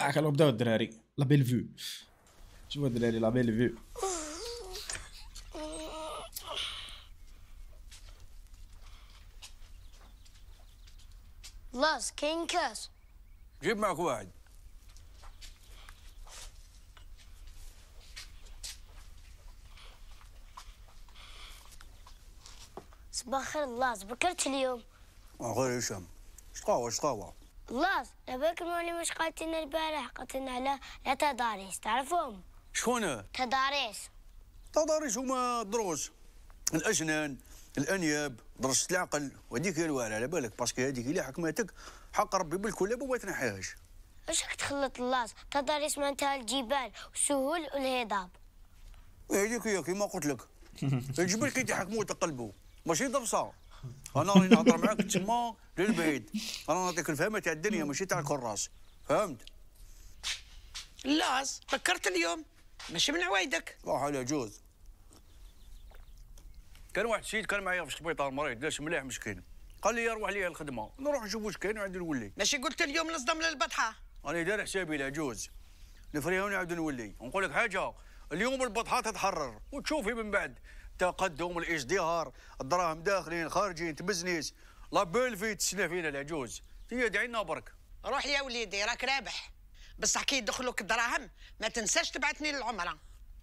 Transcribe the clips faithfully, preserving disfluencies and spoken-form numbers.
اه كانوا بداو الدراري لا بيل فيو. شوفوا الدراري لا بيل فيو. لاز كاين كاس. جيب معك واحد. صباح الخير لاز، بكرت اليوم. غير هشام. شقاوة شقاوة. لاز لباك المعلم مش قالتلنا البارح، قالتلنا على لا تداريس، تعرفهم؟ شكون؟ تداريس. تداريس هما الدروس، الأسنان، الأنياب، درس العقل، وهذيك هي الواعرة على بالك، باسكو هذيك اللي حكمتك حق ربي بالكلاب وما تنحيهاش. واش راك تخلط لاز؟ تداريس معناتها الجبال والسهول والهضاب. هذيك هي كيما قلت لك. الجبل كيتحكموا وتقلبوا، ماشي درسا. انا راني نهضر معاك تما للبعيد، انا نعطيك الفهمه تاع الدنيا ماشي تاع الكراس، فهمت؟ لاز فكرت اليوم ماشي من عوايدك. روح على جوز. كان واحد السيد كان معايا في السبيطار مريض جالس مليح مسكين، قال لي روح لي الخدمه، نروح نشوف واش كاين ونعاود نولي. ماشي قلت اليوم نصدم للبطحه؟ راني داير حسابي لا جوز. نفريها ونعاود نولي، ونقول لك حاجه، اليوم البطحه تتحرر وتشوفي من بعد تقدم الازدهار، الدراهم داخلين خارجين تبزنيس، لا بيلفي تسنى فينا العجوز، هي دعي لنا برك. روح يا وليدي راك رابح، بصح كي يدخلوك الدراهم ما تنساش تبعثني للعمره.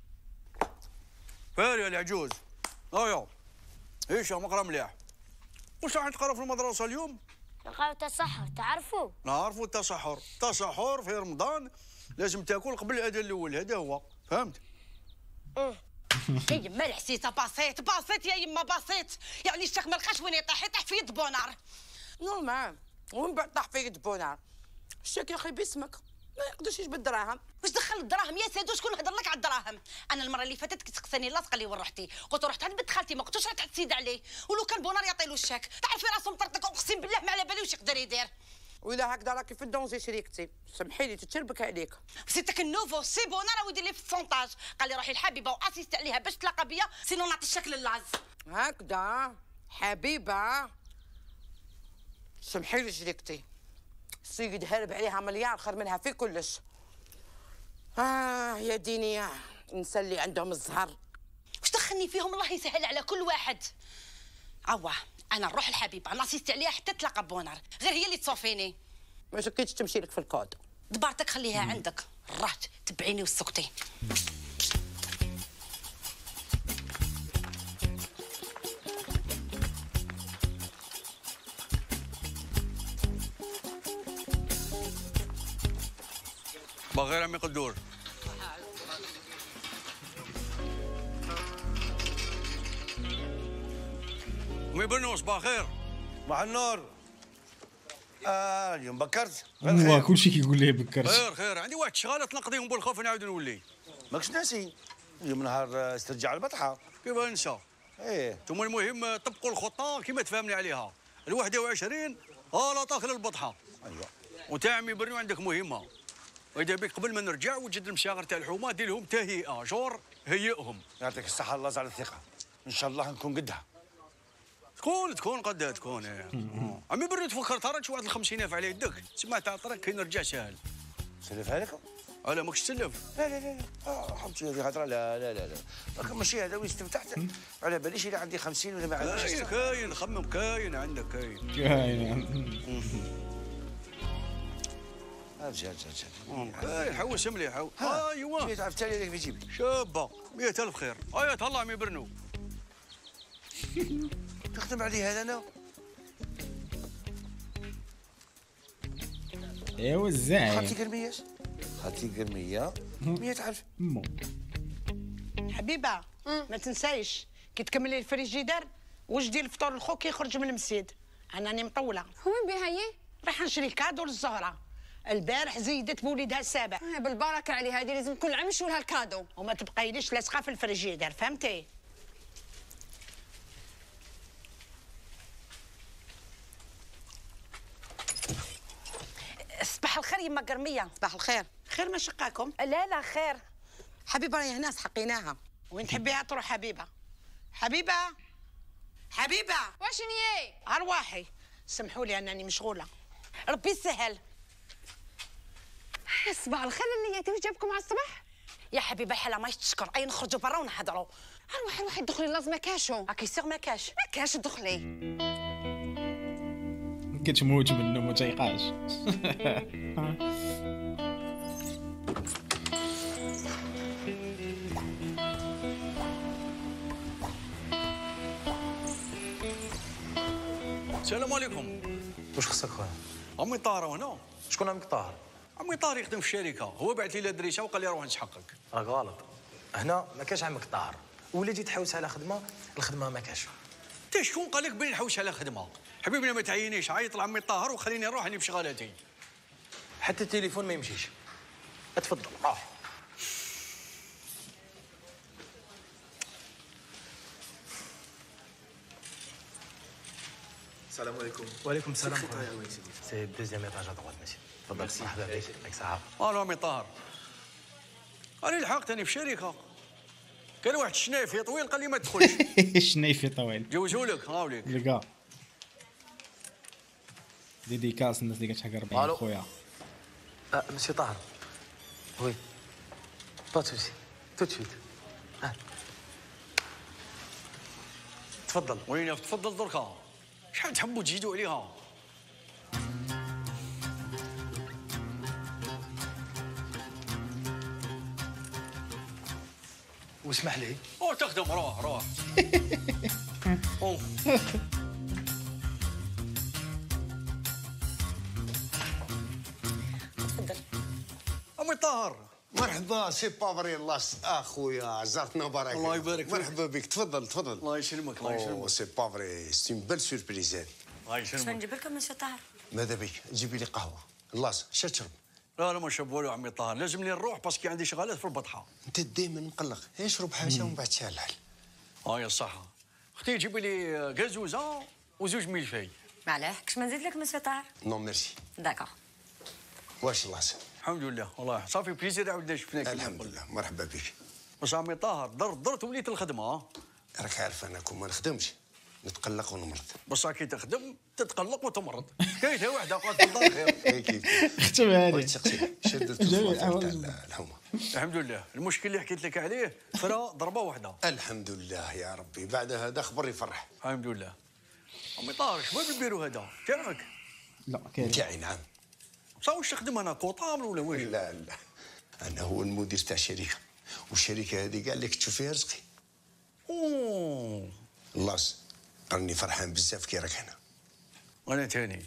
فاري العجوز. ايوا هشام اقرا مليح. واش راح تقرا في المدرسه اليوم؟ نقراو التصحر، تعرفوا؟ نعرفوا التصحر، التصحر في رمضان لازم تاكل قبل الاذان الاول، هذا هو، فهمت؟ اه يا يما الحسيته بسيط بسيط يا يما بسيط، يعني الشيخ ما لقاش وين يطيح يطيح في يد بونار. نورمال، ومن بعد طاح في يد بونار. الشيك يا اخي باسمك ما يقدرش يجبد الدراهم. واش دخل الدراهم يا سيدو؟ شكون هضر لك على الدراهم؟ انا المره اللي فاتت كنت سقساني لاصقه لي وين رحتي، قلت رحت عند بنت خالتي ما قلتوش راه تحسيد عليه، ولو كان بونار يعطيلو الشاك، تعرفي راسو مطرطق اقسم بالله ما على بالي واش يقدر يدير. وإلا هكذا راكي في الدونجي شريكتي، سمحي لي تتشربك عليك. سيتك النوفو سي بونار راه يدير لي في السونتاج، قال لي روحي الحبيبه واسيست عليها باش تلاقى بيا، سينو نعطي الشكل اللاز. هكذا حبيبه، سمحي لي شريكتي، السيد هرب عليها مليار خير منها في كلش. اه يا ديني نسى اللي عندهم الزهر. واش دخلني فيهم؟ الله يسهل على كل واحد. عوا انا نروح الحبيبه ناسيست عليها حتى تلاقى بونار، غير هي اللي تصوفيني. ما شكيتش تمشي لك في الكود. دبارتك خليها عندك، رات تبعيني وسكتي. بغير عمي قدور. مي بنو صباح الخير. صباح النور. اه اليوم بكرت. هو كل شيء كيقول ليه بكرت. خير خير، عندي واحد الشغالات نقضيهم بالخوف نعاود نولي. ماكش ناسي اليوم نهار استرجع البطحه. كيف ننسى؟ ايه ثم المهم طبقوا الخطه كيما تفاهمني عليها. الواحدة وعشرين اه داخل البطحه. ايوه. وانت عمي برنو عندك مهمه. واذا بك قبل ما نرجع وجد المشاغر تاع الحومه دير لهم تهيئه، جور هيئهم. يعطيك الصحه الله على الثقه. ان شاء الله نكون قدها. تكون تكون قدها تكون. ايه عمي برنو تفكر ترى شي واحد الخمسين ألف على يدك، سمعت عطرك كي نرجع ساهل. سلفها لك؟ على ماكش تسلف؟ لا لا لا لا اه حبتي هذه خاطر لا لا لا لا راك ماشي هذا وين استفتحت على باليش الا عندي خمسين ولا ما عنديش. كاين كاين خمم كاين عندك كاين. كاين ارجع ارجع ارجع كاين حوس مليح. ايوا مية ألف تالي لك في جيبي. شابه مية ألف خير. ايا تهلا عمي برنو. تخدم عليه هذا انا. ايوا الزعيم. خاطي قرمية خاطي قرمية مية ألف. مو حبيبه ما تنسايش كي تكملي الفريجيدار وجدي الفطور لخوك يخرج من المسجد. انا راني مطوله. وين بها هي؟ رايحه نشري الكادو للزهره، البارح زيدت بوليدها السابع. آه بالبركه علي، هذه لازم كل عام نشوي لها الكادو وما تبقايليش لاصقه في الفريجيدار، فهمتي؟ صباح الخير يما قرميه. صباح الخير. خير ما شقاكم؟ لا لا خير. حبيبه راهي هنا سحقيناها. وين تحبيها تروح حبيبه؟ حبيبه حبيبه واشني هي؟ ارواحي سمحوا لي انني مشغوله. ربي يسهل. صباح الخير اللي واش جابكم على الصباح؟ يا حبيبه حلا ما يتشكر، اي نخرجوا برا ونهضروا. روحي روحي دخلي لازم ما كاشو. اكي سيغ ما كاش. ما كاش دخلي. كتموت منه ما تيقاش. السلام عليكم. واش خصك خويا؟ عمي طاهر هنا. شكون عمك طاهر؟ عمي طاهر يخدم في الشركه، هو بعث لي الادريسه وقال لي روح نتحقق. راك غلط، هنا ما كاش عمك طاهر، وليتي تحوس على خدمه، الخدمه ما كاش. انت شكون قال لك بلي نحوس على خدمه؟ حبيبنا ما تعينيش، عيط لعمي طاهر وخليني نروح اني بشغالاتي. حتى التليفون ما يمشيش. اتفضل روح. السلام عليكم. وعليكم السلام. سي دوزيام ايطاج ادغوات ماشي. تفضل مرحبا بك، يعطيك الصحة. الو عمي طاهر. راني لحقتني في الشركه. كان واحد الشنايفي طويل قال لي ما تدخلش. شنايفي طويل. جوزهولك هاوليك. لقى ديديكاس الناس اللي كتحقر بها خويا. اه مسيو طاهر. وي. با توسي. تو تشوت. اه. تفضل. وين تفضل دركا. شحال تحبوا تزيدوا عليها؟ واسمح لي. او تخدم روح روح. أوه. تفضل. عمي طاهر. مرحبا سي بافري لاس اخويا زرتنا بارك الله يبارك فيك. مرحبا بك تفضل تفضل. الله يسلمك الله اوه يسلمك. سي بافري سي بل سوربريز. الله يسلمك. نجيب لكم مسيو طاهر. ماذا بك جيبي لي قهوه. لاس شنو تشرب؟ لا لا ما شرب والو عمي طاهر، لازمني نروح باسكو عندي شغالات في البطحه. انت دائما مقلق، اشرب حاجه ومن بعد شالحل. اه يا الصحه. اختي جيبي لي غازوزه وزوج ملفاي. معلاه كش ما نزيد لك مسيو طاهر؟ نو ميرسي. داكور. واش لاس؟ الحمد لله والله صافي بليزير عاودنا شفناك. الحمد لله مرحبا بك. بس عمي طاهر درت درت وليت الخدمه. راك عارف انا كون ما نخدمش نتقلق ونمرض. بس كي تخدم تتقلق وتمرض. حكايتها واحده قالت الله خير. كيف ختم هذه. بغيت تسقسي شدت الحومه. الحمد لله المشكل اللي حكيت لك عليه فرا ضربه واحده. الحمد لله يا ربي بعد هذا خبر يفرح. الحمد لله. عمي طاهر شباب البيرو هذا تاعك؟ لا كاين. تاعي نعم. صا واش تخدم انا كوطامل ولا واش؟ لا لا انا هو المدير تاع الشركه والشركه هذه كاع اللي كنت تشوف فيها رزقي. اوه لاص راني فرحان بزاف كي راك هنا. انا تاني.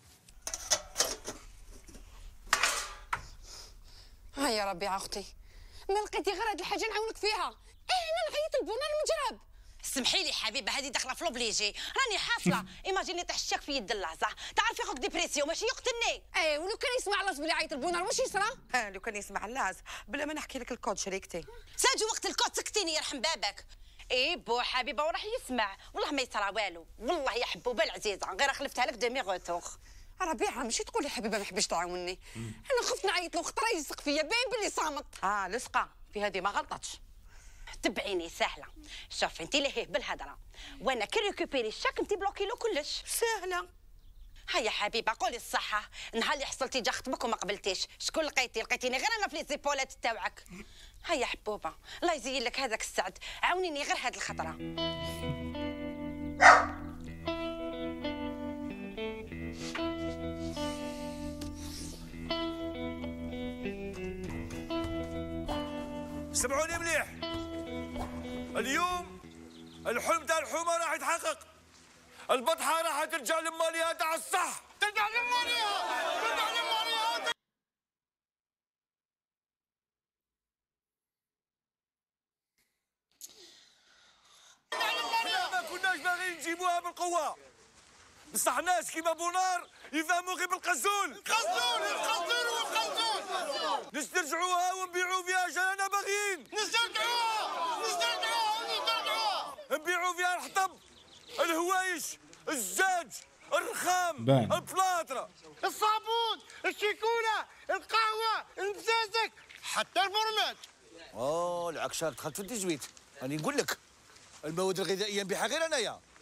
ها يا ربي اختي ما لقيتي غير هاد الحاجه نعاونك فيها. ايه انا نعيط البنار المجرب. سمحي لي حبيبه هذه داخله في لوبليجي، راني حاصله. ايماجيني طيح الشاك في يد اللعزه، تعرفي خوك ديبريسيون ماشي يقتلني. ايه ولو كان يسمع لاز بلي عيط البنار واش يصرى؟ اه لو كان يسمع اللاز بلا ما نحكي لك الكود شريكتي. ساجو وقت الكود سكتيني يرحم بابك. ايه بو حبيبه وراح يسمع، والله ما يصرى والو، والله يا حبوبه العزيزه غير خلفتها لك ديمي غوتوغ. ربيعه ماشي تقولي حبيبه ما حبيش تعاوني، انا خفت نعيط له خطره يلصق فيا باين باللي صامت. اه لصقه في هذه ما غلطتش. تبعيني سهله، شوفي انت لهيه بالهضره وانا كي ريكوبيري الشاك انت بلوكي له كلش سهله. هيا حبيبه قولي الصحه، نهار اللي حصلتي جا خطبك وما قبلتيش شكون لقيتي؟ لقيتيني غير انا في لي زيبولات تاوعك. هيا حبوبه الله يزين لك هذاك السعد، عاونيني غير هاد الخطره. سمعوني مليح، اليوم الحلم تاع الحومه راح يتحقق. البطحه راح ترجع لماليها تاع الصح. ترجع لماليها ترجع لماليها. احنا ما كناش باغيين نجيبوها بالقوه، بصح ناس كيما بونار يفهموا غير بالقزول. القزول القزول والقزول. نسترجعوها ونبيعوا فيها شرانا باغيين. نسترجعوها نسترجعوها نسترجعوها. نبيعوا فيها الحطب، الهوايش، الزاج، الرخام، بان. البلاطره، الصابون، الشيكوله، القهوه، المزازك، حتى الفورمات. اوه العكشاك دخلت في التزويت. راني نقول لك المواد الغذائيه نبيعها غير انايا.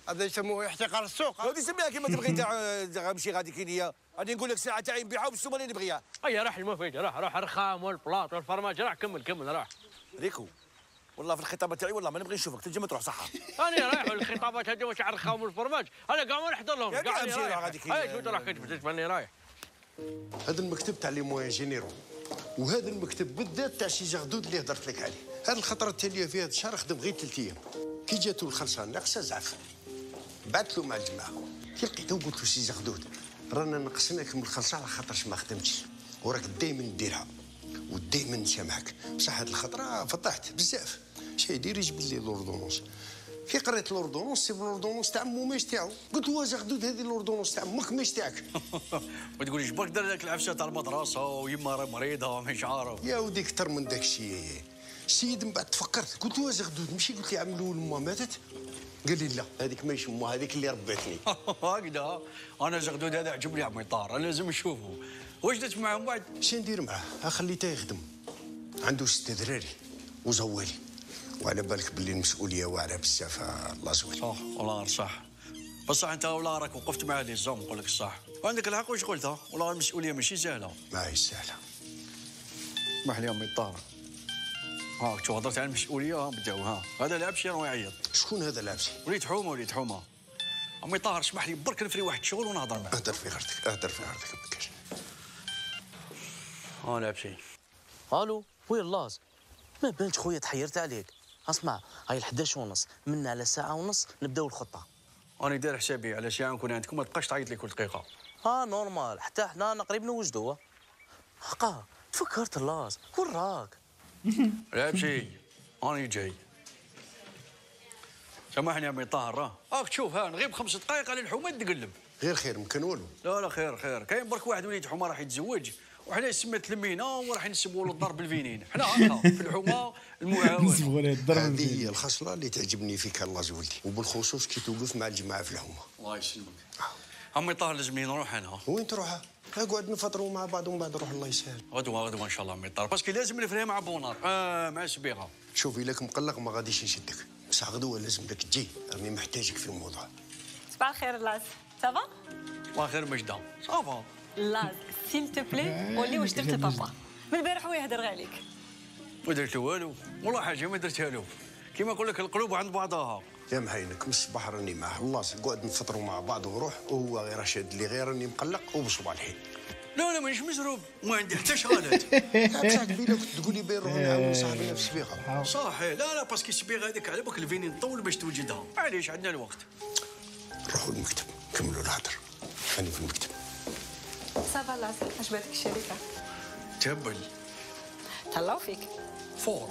هذا يسموه احتقار السوق. غادي سميها كيما تبغي انت. غنمشي غادي كي ليا غادي نقول لك ساعه تاعي نبيعها بالسومه اللي نبغيها. اي راح المفيد، روح روح الرخام والبلاط والفرماج، راح كمل كمل روح. ريكو والله في الخطابه تاعي والله ما نبغي نشوفك تنجم تروح صحه. انا رايح الخطابات هذه واش على الرخام والفرماج، انا كاع ما نحضر لهم كاع نمشي رايح غادي كي. ايش تروح كتب ماني رايح. هذا المكتب تاع لي موان جينيرو، وهذا المكتب بالذات تاع سي جغدود اللي هضرت لك عليه. هذه الخطره التاليه في هذا الشهر خدم غير ثلاث ايام. كي جاتو الخلصه ناقصه زعف، بعثت له مع الجماعه كي لقيته قلت له سي جغدود رانا نقصناك من الخلصه على خاطرش ما خدمتش، وراك دايما ديرها ودايما نسامحك. بصح هذه الخطره فضحت بزاف. شي يدير يجبد لي لوردونونس. كي قريت لوردونونس سي لوردونونس تاع مو تاعو، قلت له جغدود هذه لوردونونس تاع امك ماش تاعك. ما تقوليش برك دار لك العفسه تاع المدرسه ويما راه مريضه مش عارف. يا ودي كثر من داك الشيء. السيد من بعد تفكرت قلت له جغدود ماشي قلت لي عام الاول ما ماتت؟ قال لي لا هذيك ماشي امها هذيك اللي ربتني. هكذا انا جغدود هذا عجبني عمي طار، انا لازم نشوفه. واش درت معاه من بعد؟ شنو ندير معاه؟ خليته يخدم، عنده ست دراري وزوالي، وعلى بالك باللي المسؤوليه واعره بزاف. الله زوين. صح والله صح، بصح انت والله راك وقفت مع هذه الزوم نقول لك الصح، وعندك الحق واش قلت. والله المسؤوليه ماشي سهله. ما هي سهله. اسمح لي امي طار. ها شو هضرت على المسؤوليه ها بداو ها هذا لعبشي راه يعيط. شكون هذا لعبشي؟ وليد حومه وليد حومه. امي طاهر اسمح لي برك نفري واحد الشغل ونهضر معاه. اهدر في غرتك اهدر في غرتك ما كاينش. ها لعبشي. الو وين اللاز؟ ما بانش خويا تحيرت عليك. اسمع هاي الحداش ونص من على ساعه ونص نبداو الخطه. انا داير حسابي على ساعه نكون عندكم، ما تبقاش تعيط لي كل دقيقه. اه نورمال حتى حنا قريب نوجدوه. حقا تفكرت اللاز وين راك؟ لعبشي انا جاي. سامحني يا امي طاهر راه راك تشوف ها نغيب خمس دقائق على الحومه تقلب. غير خير ما كان والو. لا لا خير خير، كاين برك واحد وليد حومه راح يتزوج وحنا سمات المينا وراح نسبوا له الضرب الفينين، حنا هكا في الحومه المعاون. نسبوا له الضرب الفينين. هذه هي الخصله اللي تعجبني فيك الله زولتي، وبالخصوص كي توقف مع الجماعه في الحومه. الله يسلمك. امي طاهر لازمني نروح انا. وين تروح؟ نقعد نفطروا مع بعض ومن بعد نروح الله يسهل. غدوه غدوه ان شاء الله امي طاهر، باسكو لازم نفريها مع بونار آه مع سبيغه. شوفي لك مقلق ما غاديش نشدك، بصح غدوه لازم لك تجي، راني محتاجك في الموضوع. صباح الخير لاز، سافا؟ صباح الخير مجده، صافا. لاز سيل تو بلي قول لي واش درت لبابا؟ من البارح هو يهدر غير عليك. ما درت والو، والله حاجه ما درتها له، كيما نقول لك القلوب عند بعضها. يا معينك من الصباح راني معاه، والله نقعد نفطروا مع بعض ونروح، وهو غير شاد لي غير راني مقلق وبصبالحين. لا لا مانيش مزروب، ما عندي حتى شغالات. بصح قبيله كنت تقول لي بين نروحوا نعاونوا صاحبنا في السبيغه. صحيح، لا لا باسكو السبيغه هذيك على بالك الفينين طول باش توجدها، معليش عندنا الوقت. نروحوا للمكتب نكملوا الهضر، انا في المكتب. سافا لاز، عجبتك الشركه؟ تهبل. تهلاو فيك. فور.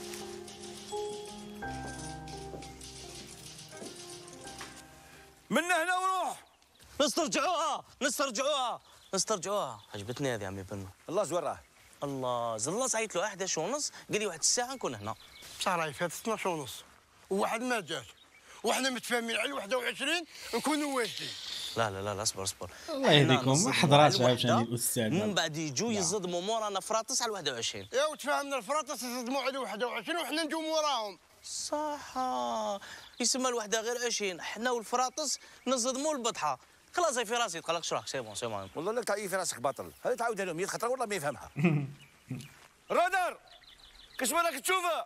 من هنا وروح. نسترجعوها نسترجعوها نسترجعوها. عجبتني هذه عمي بنو. الله زوين راه. الله زلا عيط له واحد ونص قال لي واحد الساعه نكون هنا. بصح راهي فات اثناش ونص وواحد ما جاش، وحنا متفاهمين على واحد وعشرين نكونوا واجدين. لا لا لا اصبر اصبر. الله يهديكم ما حضراتش عاوتاني الاستاذ. من بعد يجوا يصدموا مورانا فراطس على واحد وعشرين. يا وتفاهمنا الفراطس يصدموا على واحد وعشرين وحنا نجوا موراهم. صح يسمى الوحده غير عشرين، حنا والفراطس نصدموا البطحه. خلاص في راسي تقلقش روحك سي بون سي بون. والله لك تعيي في راسك باطل، هذه تعاودها لهم مية خطره والله ما يفهمها. رادار كاش راك تشوفها؟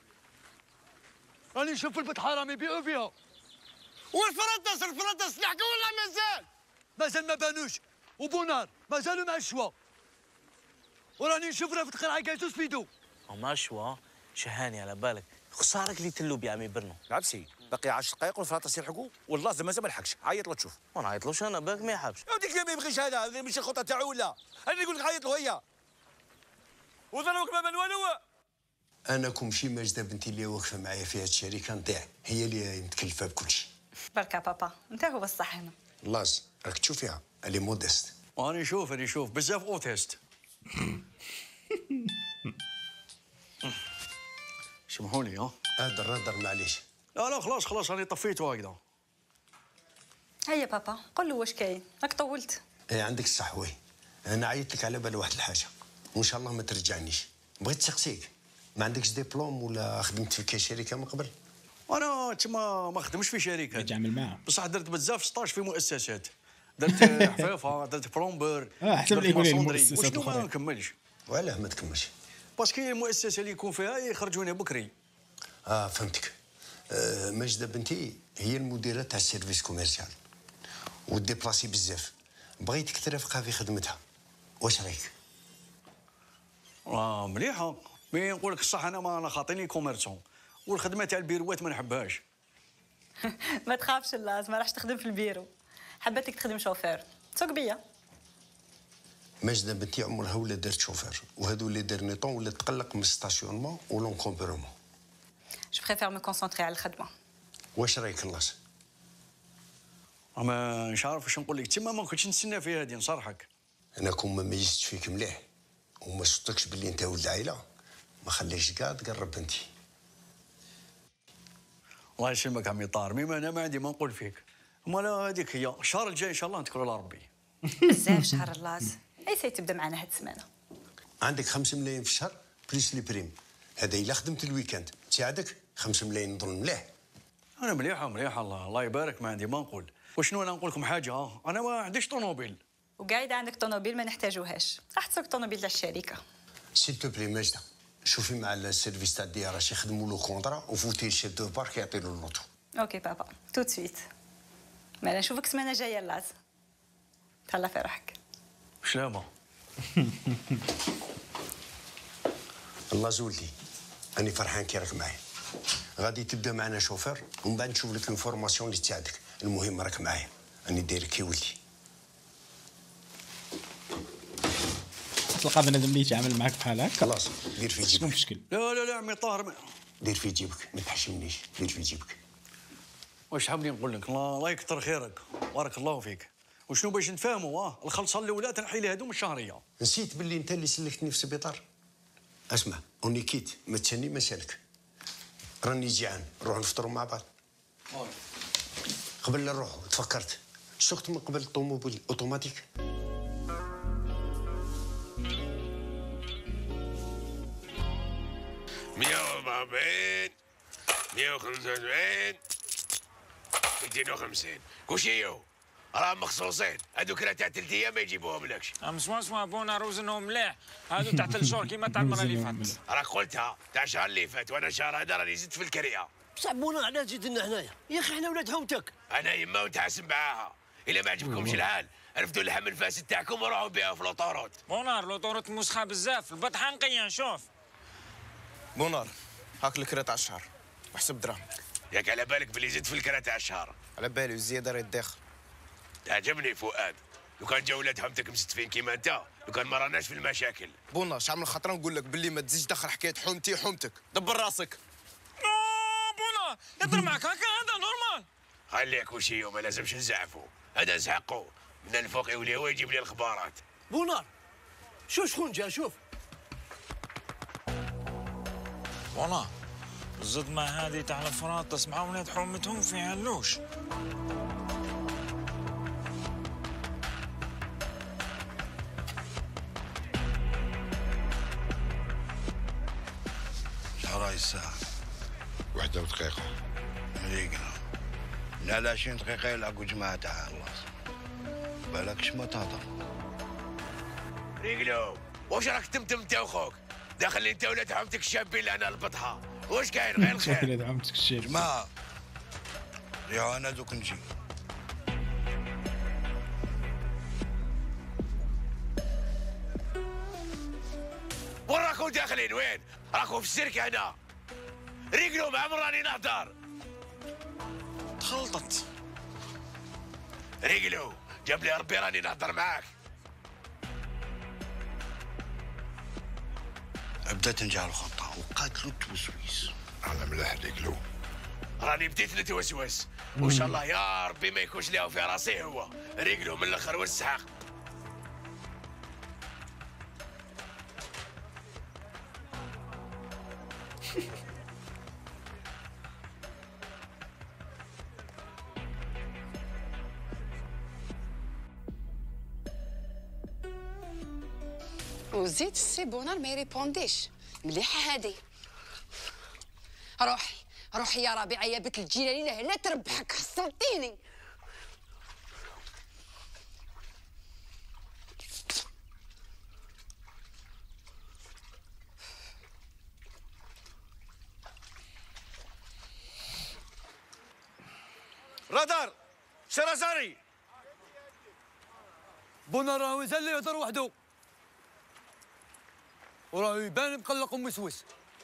راني نشوف البطحه راهم يبيعوا فيها. والفرطس الفرطس لحقوا ولا مازال؟ مازال ما بانوش، وبونار مازالوا مع الشوا. وراني نشوف راه في القرعه كايتو سبيدو. وما شوا شهاني على بالك، خسارك اللي تلو بيا عمي برنو. لعبسي باقي عشر دقائق والفراطس يلحقوا، والله مازال ما لحقش، عيط له تشوف. ما نعيطلوش انا بالك ما يحبش. يا وديك ما يبغيش هذا، هذه ماشي الخطه تاعو ولا؟ انا نقول لك عيط له هي. وضربك ما بان والو. انا كومشي ماجده بنتي اللي واقفه معايا في هذه الشركه نضيع، هي اللي متكلفه بكل شيء. بركة بابا انت هو الصح هنا. لاز راك تشوفيها اللي مودست. راني نشوف راني نشوف بزاف اوتيست. سامحوني ها. هدر هدر معليش. لا لا خلاص خلاص راني طفيته هكذا. هيا بابا قول له واش كاين، راك طولت. ايه عندك الصح وي. انا عيطت لك على بال واحد الحاجه وان شاء الله ما ترجعنيش. بغيت نسقسيك، ما عندكش ديبلوم ولا خدمت في كاي شركه من قبل؟ انا تما ما خدمش في شركات تعمل معاه بصح درت بزاف ستاج في مؤسسات درت حفيفه درت برومبر اه حتى اللي يقول لي المؤسسات وشنو ما الاخرى نكملش وعلاه ما تكملش؟ باسكو المؤسسه اللي يكون فيها يخرجوني بكري. اه فهمتك. آه ماجده بنتي هي المديره تاع السيرفيس كوميرسيال وديبلاسي بزاف، بغيتك ترافقها في خدمتها، واش رايك؟ اه مليحه، مي نقول لك الصح انا ما انا خاطيني كوميرسون والخدمه تاع البيروات ما نحبهاش. ما تخافش اللاز، ما راحش تخدم في البيرو، حبيتك تخدم شوفير تسوق بيا. ماجده بنتي عمرها ولا دارت شوفير، وهادو اللي دارني طون ولا تقلق من ستاسيونمون ولونكومبيرومون. جو بريفير مو كونسونطري على الخدمه. واش رايك اللاص؟ ما مش عارف واش نقول لك، تما ما كنتش نستنى في هذه نصرحك. انا كون ما ميزتش فيك مليح وما صدقتش باللي انت ولد عائله ما خليش كاع تقرب بنتي. الله يسلمك عمي طاهر، ميما انا ما عندي ما نقول فيك، امال هذيك هي الشهر الجاي ان شاء الله نتكلوا على ربي. بزاف شهر اللاز، اي سي تبدا معنا هاد السمانه. عندك خمسة ملايين في الشهر بليس لي بريم، هذا الا خدمت الويكاند تساعدك. خمسة ملايين نظن مليح. انا مليحه مليحه الله الله يبارك، ما عندي ما نقول. وشنو انا نقول لكم حاجه، ها انا ما عنديش طوموبيل. وقاعد عندك طوموبيل ما نحتاجوهاش، راح تسوق طوموبيل تاع الشركه. سيل تو بلي ماجده، شوفي مع السيرفيس تاع الدي ار اش يخدموا له كونطرا وفوتي الشيف دو بارك يعطي له اللوطو. اوكي بابا تو سويت. مالا نشوفك السمانه الجايه اللاز. تهلا في روحك. سلامه. الله زولتي، راني فرحان كي راك معايا. غادي تبدا معنا شوفير ومن بعد نشوف لك انفورماسيون اللي تساعدك. المهم راك معايا، راني دايرك كي ولدي. تلقى بنادم اللي يتعامل معاك بحال هكا خلاص دير في جيبك. شنو المشكل؟ لا لا لا عمي طاهر ما... دير في جيبك، ما تحشمنيش، دير في جيبك. واش حابني نقول لك، الله الله يكثر خيرك، بارك الله فيك. وشنو باش نفهموا اه الخلصه الاولى تنحي لي هذو من الشهريه. نسيت باللي انت اللي سلكتني في السبيطار. اسمع اوني كيت، ما تسني ما سالك. راني جيعان، نروح نفطروا مع بعض. قبل لا نروحوا تفكرت سوقت من قبل الطوموبيل اوتوماتيك. مية وأربعين مية وخمسة وسبعين ميتين وخمسين كوشيو راهم مخصوصين، هذوك راه تاع ثلاث ايام ما يجيبوهم لكش. ام سوا سوا بونا روزنهم مليح، هذو تاع ثلاث شهور كيما تاع المره اللي فاتت. راك قلتها تاع الشهر اللي فات، وانا الشهر هذا راني زدت في الكريه. بصح بونا علاش تزيد لنا هنايا؟ يا اخي احنا ولاد حومتك. انا يما وتحاسب معاها، الا ما عجبكمش الحال رفدوا اللحم الفاسد تاعكم وروحوا بها في لوطوروت. بونار لوطوروت موسخه بزاف، البطحه نقيه شوف. بونار هاك الكرا تاع الشهر وحسب دراهم. ياك على بالك بلي زدت في الكرا تاع الشهر؟ على بالي والزياده راه داخل. تعجبني فؤاد، لو كان جا ولاد حومتك مستفين كيما انت، لو كان ما راناش في المشاكل. بونا شحال من خطره نقول لك باللي ما تزيدش دخل حكايه حومتي حومتك، دبر راسك. بونا يضرب معك هكا هذا نورمال. خليك وشي وما لازمش نزعفوا، هذا نسحقوا من الفوق يولي هو يجيب لي الخبارات. بونار شو شكون جا شوف. بونا زد مع هذه تاع الفرات تسمع ولاد حومتهم في علوش. شحال الساعة؟ واحدة ودقيقة. مليقنا. لا لا عشرين دقيقة يلعبوا جماعة تاع الله. بالكش ما تهضر. ريقلو، واش راك تمتم انت وخوك؟ داخل لي انت ولاد حومتك الشابين لهنا البطحة، واش كاين غير الخير؟ ولاد عمتك الشاب. جماعة. يا انا دوك نجي. وين راكم داخلين وين؟ راكم في السيرك هنا. ريقلو مع من راني نهضر. تخلطت. ريقلو جاب لي ربي راني نهضر معاك. بدات نجاه الخطة وقاتلوا التوسويس. على ملاح ريقلو. راني بديت نتوسوس، وان شاء الله يا ربي ما يكونش ليه في راسي هو. ريقلو من الاخر والسحاق. وزيد السي بونار ما يريبونديش. مليحه هادي. روحي روحي يا ربيعه يا بنت الجيلاني لا لا تربحك حصلتيني. رادار شرازاري بونار راه مازال اللي يهضر وحده وراه يبان مقلق ومسوس.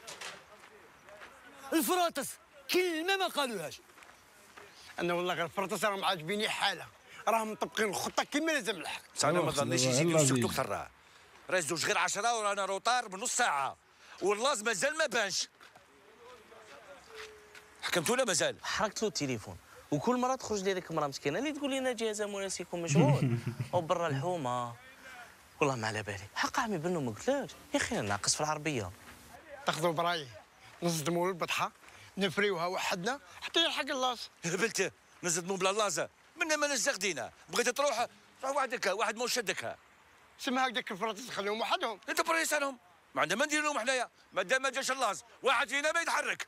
الفراطس كلمه ما قالوهاش. انا والله غير الفراطس راهم عاجبيني حاله، راهم مطبقين الخطه كما لازم الحق. بصح انا ما ظنيش يزيدوا يسكتوا اكثر. راه راه زوج غير عشرة ورانا روطار بنص ساعه واللاز مازال ما بانش. حكمتوا ولا مازال؟ حركت له التليفون وكل مره تخرج لي ديك المراه مسكينه اللي تقول لنا جهاز مناسككم مشغول او برا الحومه. والله ما على بالي حق عمي بنو ما قلتلاش يا اخي ناقص في العربيه. تاخذوا براي نصدموا البطحه نفريوها وحدنا حتى يلحق اللاص. هبلت نصدموا بلا لازا منا ما نزغدينا بغيت تروح روح وحدك واحد ما شدك. سما هكذاك الفراطس خليهم وحدهم. انت بريسانهم ما عندنا ما ندير لهم حنايا ما دام ما جاش اللاز واحد فينا ما يتحرك.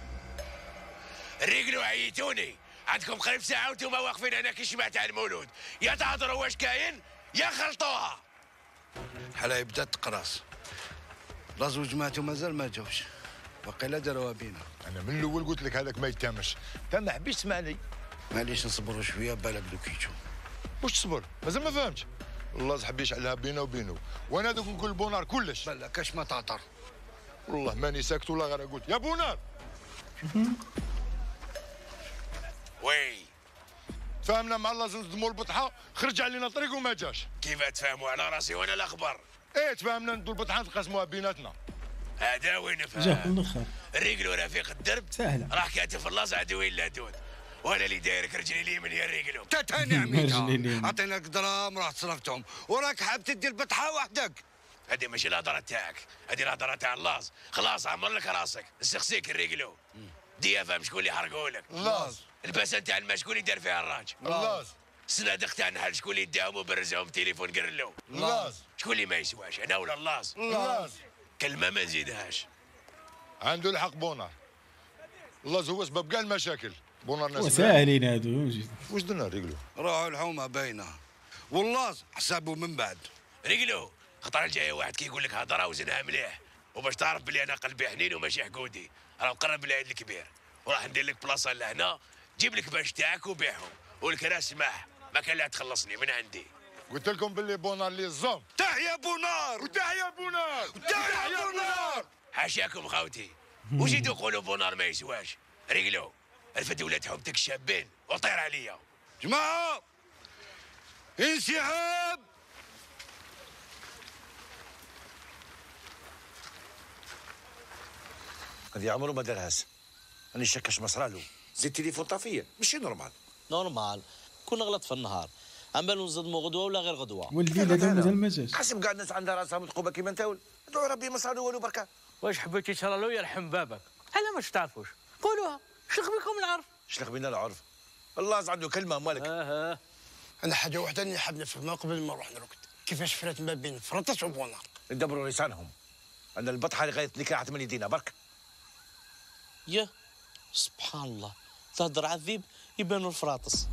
الرجل عيتوني عندكم قريب ساعه وانتم واقفين هنا كي شبعت على المولود يا تهضروا واش كاين يا خلطوها. حلا بدات تقراص لا زوج ماتوا مازال ما جاوش وقيلا داروها بينا. انا من الاول قلت لك هذاك ما يتامش فما حبيت تسمعني. معليش نصبروا شويه بالك دوك يجوا. واش تصبر مازال ما فهمتش. الله حب يشعلها بينا وبينه وانا دوك نقول بونار كلش. بلا كاش ما تعطر والله ماني ساكت ولا غير قلت يا بونار. وي فهمنا مع الله نصدموا البطحه خرج علينا طريق وما جاش. كيف تفهموا على راسي وانا الاخبار؟ ايه تفهمنا ندوا البطحه نقسموها بيناتنا. هذا وين جا فهم؟ الاخر الرجل ورفيق الدرب سهله راح كاتب في اللاز عدوين لا دود وانا اللي دايرك رجلي اليمين يا الرجل. تتهني عميتها عطيناك دراهم رحت صرفتهم وراك حاب تدي البطحه وحدك. هذه ماشي الهضره تاعك هذه الهضره تاع اللاز. خلاص عمر لك راسك استخسيك الرجلو دي فهم شكون اللي حرقهولك. اللاز الباسه تاع الماء شكون اللي دار فيها الراج؟ اللاز الصناديق تاع النحل شكون اللي داهم وبرزهم تليفون قرلو؟ اللاز شكون اللي ما يسواش انا ولا اللاز؟ اللاز كلمه ما نزيدهاش. عنده الحق بونار. اللاز هو سبب كاع المشاكل. بونار ناس ساهلين هادو. واش درنا رجلو؟ راحوا الحومه باينه واللاز حسابه من بعد. رجلو الخطره الجايه واحد كيقول لك هضره وزنها مليح وباش تعرف بلي انا قلبي حنين وماشي حقودي راه مقرب بالعيد الكبير وراح ندير لك بلاصه لهنا جيب لك باش تاعك وبيعهم والكراس سماح ما كان لا تخلصني من عندي. قلت لكم باللي بونار اللي الزوم. تحيا بونار وتحيا بونار وتحيا بونار. حاشاكم خوتي وزيدوا قولوا بونار ما يسواش. رجلو رفد ولاد حومتك الشابين وطير عليا. جماعه انسحاب. هذه عمره ما دارهاش. راني شاكش ما صرالو زيد تليفون طافيه ماشي نورمال. نورمال كل غلط في النهار اما نصدموا غدوه ولا غير غدوه. ولدي هذا مازال ما جاش. حسب كاع الناس عندها راسها متقوبه كيما نتاول ادعوا ربي ما صرالو والو بركه. واش حبيتي تشرى له يرحم بابك؟ انا مش تعرفوش قولوها شلخ بكم العرف. شلخ بينا العرف الله عنده كلمه مالك. اه انا حاجه واحده اللي حاب نفهمها قبل ما نروح نرقد كيفاش فرات ما بين فرطس وبونار. يدبروا لسانهم عند البطحه اللي غايت لك راحت من يدينا برك. يا سبحان الله تهضر على الذيب يبانوا الفراطس.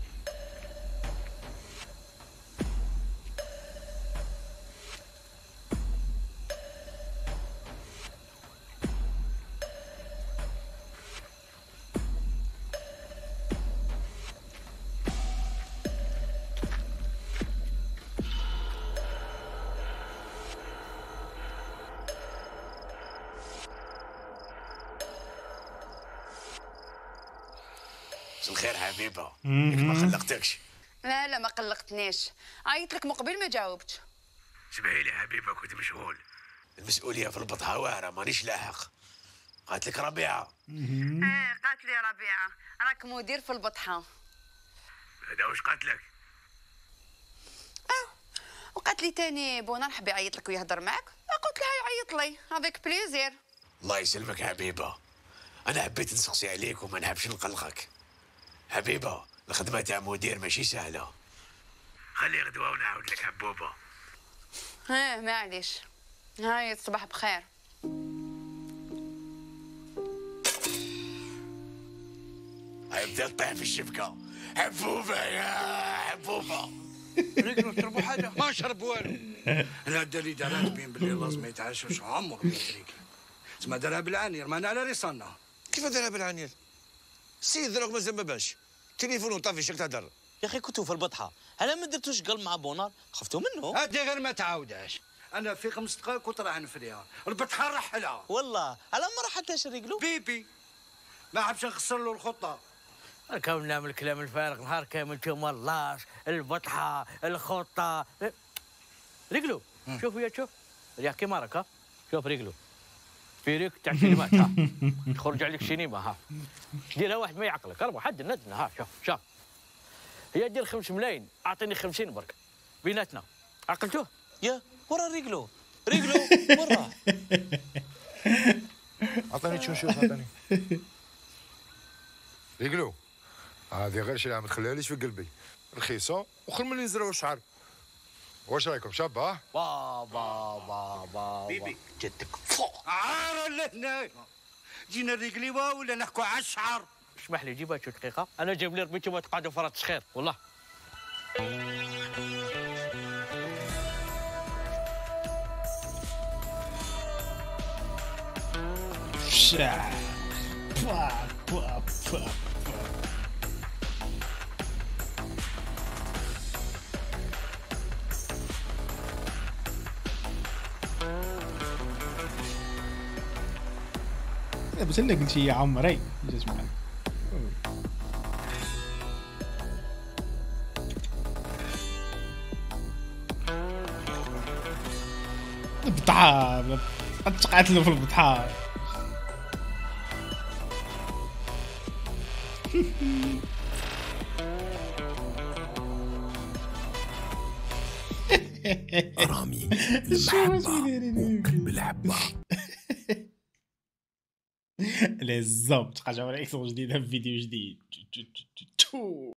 الخير حبيبه ياك ما قلقتكش. لا لا ما قلقتنيش عيطت لك مقبل ما جاوبتش. سمعي لي حبيبه كنت مشغول المسؤوليه في البطحه واعره مانيش لاحق. قالت لك ربيعه. اه قالت لي ربيعه راك مدير في البطحه. هذا واش قالت لك؟ اه وقالت لي تاني بونار حب يعيط لك ويهضر معك قلت لها يعيط لي افيك بليزير. الله يسلمك حبيبه انا حبيت نسقسي عليك وما نحبش نقلقك. حبيبه الخدمه تاع مدير ماشي سهله. خلي غدوه ونعاود لك حبوبه. اه معليش هاي الصباح بخير. يبدا يطيح في الشبكه. حبوبه يا حبوبه. ريقلو تشربوا حاجه؟ ما شرب والو. انا الدلي دارات بين باللي لازم ما يتعشوش عمر بيتريكي. تسمى دارها بالعنير مانا على ريصانا. كيف دارها بالعنير؟ السيد دراك مازال ما باش. تليفون طافي شك تهدر. يا اخي كنتو في البطحه، على ما درتوش قلب مع بونار خفتوا منه. هادي غير ما تعاوداش. انا في خمس دقائق كنت راح نفريها، البطحه رحلها. والله على ما راح حتى رجلو بيبي ما عرفش نخسر له الخطه. كون نعمل الكلام الفارغ نهار كامل انتوما اللاش البطحه الخطه. رجلو شوف يا شوف يحكي مارك ها. شوف رجلو في ريك تاع سينمات ها. تخرج عليك سينما ها. ديرها واحد ما يعقلك اربع حد ندنا ها. شوف شوف هي دير خمس ملايين اعطيني خمسين برك بيناتنا. عقلتوه؟ يا ورا رجلو رجلو ورا. عطاني شو نشوف عطاني. رجلو هذه غير شي ما تخليهاليش في قلبي. رخيصه وخير من اللي نزرعوا الشعر. واش رايكم شابه ها؟ بابا بابا بيبي جدك فوق عار لهنا. جينا الرجليوه ولا نحكوا على الشعر؟ اسمح لي جيبها شي دقيقه انا جايب لي ربيتي ما تقعدوا فرات صخير والله. شاع با با با. بس اللي قلت يا عمري جالس معنا. البطحة تقاتلوا في البطحة. رامي المحبة وقلب الحبة. بالظبط. حاجة جديدة في فيديو جديد.